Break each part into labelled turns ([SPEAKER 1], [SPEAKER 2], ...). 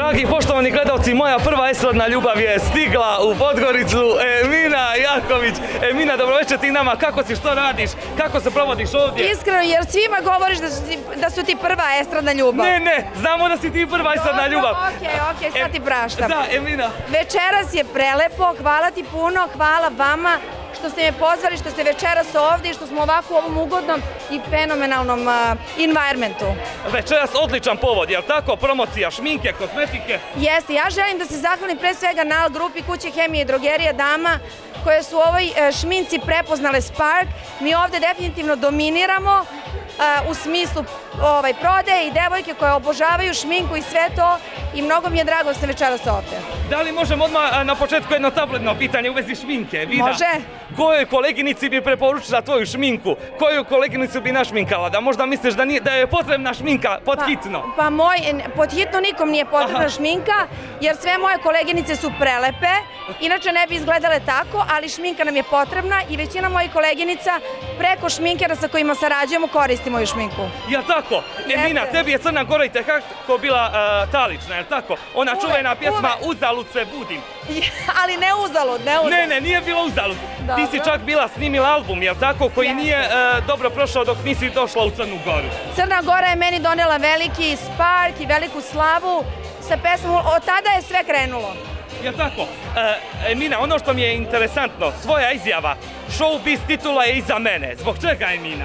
[SPEAKER 1] Dragi poštovani gledalci, moja prva estradna ljubav je stigla u Podgoricu, Emina Jaković. Emina, dobroveče ti nama, kako si, što radiš, kako se provodiš ovdje?
[SPEAKER 2] Iskreno, jer svima govoriš da su ti prva estradna ljubav.
[SPEAKER 1] Ne, znamo da si ti prva estradna ljubav.
[SPEAKER 2] Okej, sad ti praštam.
[SPEAKER 1] Da, Emina.
[SPEAKER 2] Večeras je prelepo, hvala ti puno, hvala vama što ste me pozvali, što ste večeras ovdje i što smo ovako u ovom ugodnom i fenomenalnom environmentu.
[SPEAKER 1] Večeras odličan povod, jel tako? Promocija šminke, kozmetike.
[SPEAKER 2] Jeste, ja želim da se zahvalim pre svega NAL grupi Kuće hemije i drogerija Dama koje su u ovoj šminci prepoznale Spark. Mi ovdje definitivno dominiramo u smislu prodaje i devojke koje obožavaju šminku i sve to i mnogo mi je drago da sam večeras ovdje.
[SPEAKER 1] Da li možemo odmah na početku jedno tabletno pitanje u vezi šminke? Vida,
[SPEAKER 2] može.
[SPEAKER 1] Kojoj koleginici bi preporučila tvoju šminku? Koju koleginicu bi našminkala? Da možda misliš da je potrebna šminka podhitno?
[SPEAKER 2] Pa podhitno nikom nije potrebna šminka, jer sve moje koleginice su prelepe, inače ne bi izgledale tako, ali šminka nam je potrebna i većina mojih koleginica preko šminkera sa kojima sarađujemo koristi moju šminku.
[SPEAKER 1] Jel tako? Emina, tebi je Crna Gora i tekako bila talična, jel tako? Ona čuvena pjesma Uzalud se budim.
[SPEAKER 2] Ali ne uzalud, ne uzalud.
[SPEAKER 1] Ne, nije bilo uzalud. Ti si čak bila snimila album, jel tako, koji nije dobro prošao dok nisi došla u Crnu Goru.
[SPEAKER 2] Crna Gora je meni donela veliki spark i veliku slavu sa pesmom, od tada je sve krenulo.
[SPEAKER 1] Jel tako? Emina, ono što mi je interesantno, tvoja izjava, showbiz titula je iza mene. Zbog čega, Emina?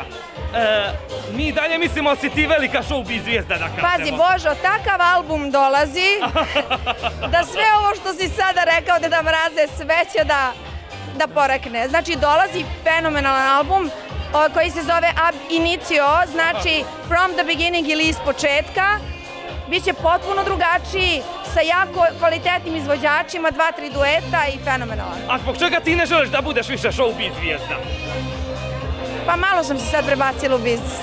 [SPEAKER 1] Mi dalje mislimo da si ti velika showbiz zvijezda, da kažemo.
[SPEAKER 2] Pazi Božo, takav album dolazi da sve ovo što si sada rekao Deda Mraze sve će da porekne. Znači dolazi fenomenalan album koji se zove Ab Initio, znači From the Beginning ili iz početka. Biće potpuno drugačiji, sa jako kvalitetnim izvođačima, 2-3 dueta i fenomenalan.
[SPEAKER 1] A zbog čega ti ne želiš da budeš više showbiz zvijezda?
[SPEAKER 2] Pa malo sam se sad prebacila u biznis.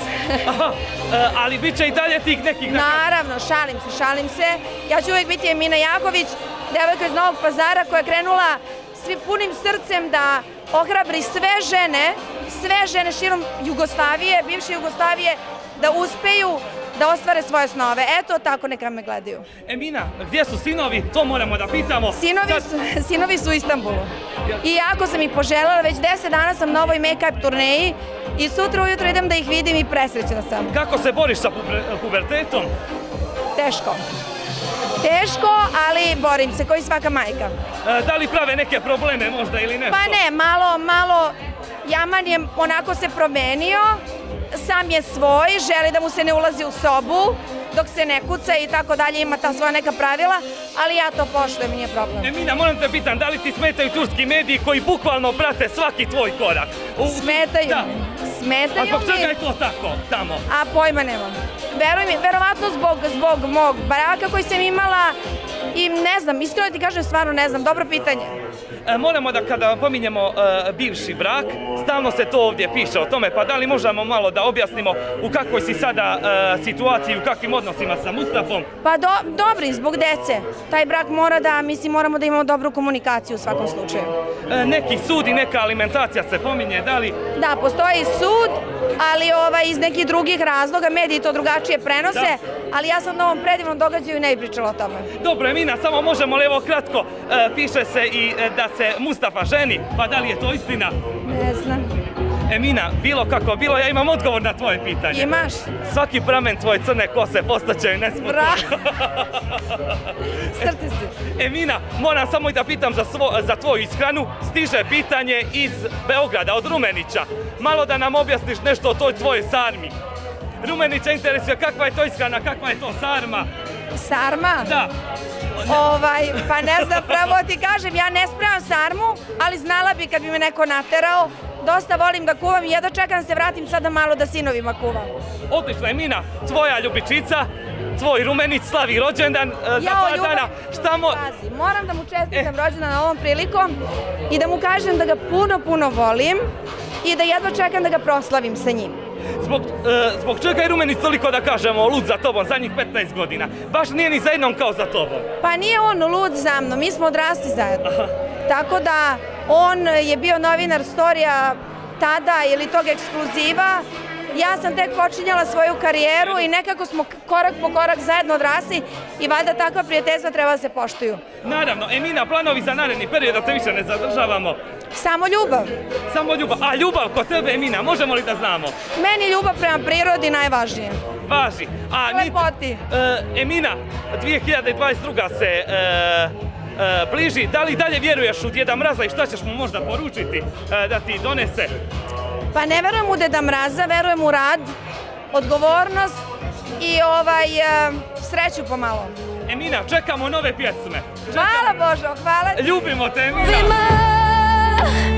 [SPEAKER 1] Ali bit će i dalje tih nekih...
[SPEAKER 2] Naravno, šalim se. Ja ću uvijek biti Emina Jaković, devojka iz Novog Pazara koja je krenula svim punim srcem da ohrabri sve žene širom Jugoslavije, bivše Jugoslavije, da uspeju da ostvare svoje snove. Eto, tako neka me gledaju.
[SPEAKER 1] Emina, gdje su sinovi? To moramo da pitamo.
[SPEAKER 2] Sinovi su u Istanbulu. I jako sam ih poželjela, već 10 dana sam na ovoj make-up turneji i sutra ujutro idem da ih vidim i presrećena sam.
[SPEAKER 1] Kako se boriš sa pubertetom?
[SPEAKER 2] Teško, ali borim se, koji svaka majka.
[SPEAKER 1] Da li prave neke probleme možda ili nešto?
[SPEAKER 2] Pa ne, malo, Jaman je onako se promenio, sam je svoj, želi da mu se ne ulazi u sobu, dok se ne kuca i tako dalje, ima ta svoja neka pravila, ali ja to poštujem, nije problem.
[SPEAKER 1] Emina, moram te pitan, da li ti smetaju turski mediji koji bukvalno prate svaki tvoj korak?
[SPEAKER 2] Smetaju mi.
[SPEAKER 1] A zbog čega je to tako tamo?
[SPEAKER 2] A pojma nemam. Veruj mi, verovatno zbog mog braka koji sam imala i ne znam, iskreno ti kažem, stvarno ne znam, dobro pitanje.
[SPEAKER 1] Moramo da kada pominjemo bivši brak, stalno se to ovdje piše o tome, pa da li možemo malo da objasnimo u kakvoj si sada situaciji, u kakvim odnosima sa Mustafom?
[SPEAKER 2] Pa dobri, zbog dece. Taj brak moramo da imamo dobru komunikaciju u svakom slučaju.
[SPEAKER 1] Neki sud i neka alimentacija se pominje, da li?
[SPEAKER 2] Da, postoji sud, ali iz nekih drugih razloga, mediji to drugačije prenose, ali ja sam na ovom predivnom događaju ne pričala o tome.
[SPEAKER 1] Dobro, Emina, samo možemo li evo kratko, piše se i da se Mustafa ženi, pa da li je to istina?
[SPEAKER 2] Ne znam.
[SPEAKER 1] Emina, bilo kako bilo, ja imam odgovor na tvoje pitanje.
[SPEAKER 2] Imaš?
[SPEAKER 1] Svaki pramen tvoje crne kose postaće nesmrtno.
[SPEAKER 2] Bravo! Srce si.
[SPEAKER 1] Emina, moram samo i da pitam za tvoju ishranu. Stiže pitanje iz Beograda, od Rumenića. Malo da nam objasniš nešto o toj tvojoj sarmi. Rumenića interesuje kakva je to ishrana, kakva je to sarma.
[SPEAKER 2] Sarma?
[SPEAKER 1] Da.
[SPEAKER 2] Pa ne znam, pravo ti kažem, ja ne spremam sarmu, ali znala bi kad bi me neko naterao. Dosta volim da kuvam i jedva čekam da se vratim sada malo da sinovima kuvam.
[SPEAKER 1] Odlično, Emina, tvoja ljubičica, tvoj Rumenić slavi rođendan za par dana.
[SPEAKER 2] Pazi, moram da mu čestitam rođendan ovom prilikom i da mu kažem da ga puno volim i da jedva čekam da ga proslavim sa njim.
[SPEAKER 1] Zbog čega je Rumenić toliko, da kažemo, lud za tobom zadnjih 15 godina? Baš nije ni za jednom kao za tobom.
[SPEAKER 2] Pa nije on lud za mnom, mi smo odrasli zajedno. Tako da on je bio novinar storija tada ili tog ekskluziva Ja sam tek počinjala svoju karijeru i nekako smo korak po korak zajedno odrasli i valjda takva prijateljstva treba da se poštuju.
[SPEAKER 1] Naravno, Emina, planovi za naredni period, da te više ne zadržavamo.
[SPEAKER 2] Samo ljubav.
[SPEAKER 1] Samo ljubav. A ljubav kod tebe, Emina, možemo li da znamo?
[SPEAKER 2] Meni ljubav prema prirodi najvažnije.
[SPEAKER 1] Važi.
[SPEAKER 2] Lepoti.
[SPEAKER 1] Emina, 2022. se bliži. Da li dalje vjeruješ u Djeda Mraza i šta ćeš mu možda poručiti da ti donese?
[SPEAKER 2] Pa ne verujem u Deda Mraza, verujem u rad, odgovornost i sreću pomalo.
[SPEAKER 1] Emina, čekamo nove pjesme.
[SPEAKER 2] Hvala Božo, hvala ti.
[SPEAKER 1] Ljubimo te, Emina.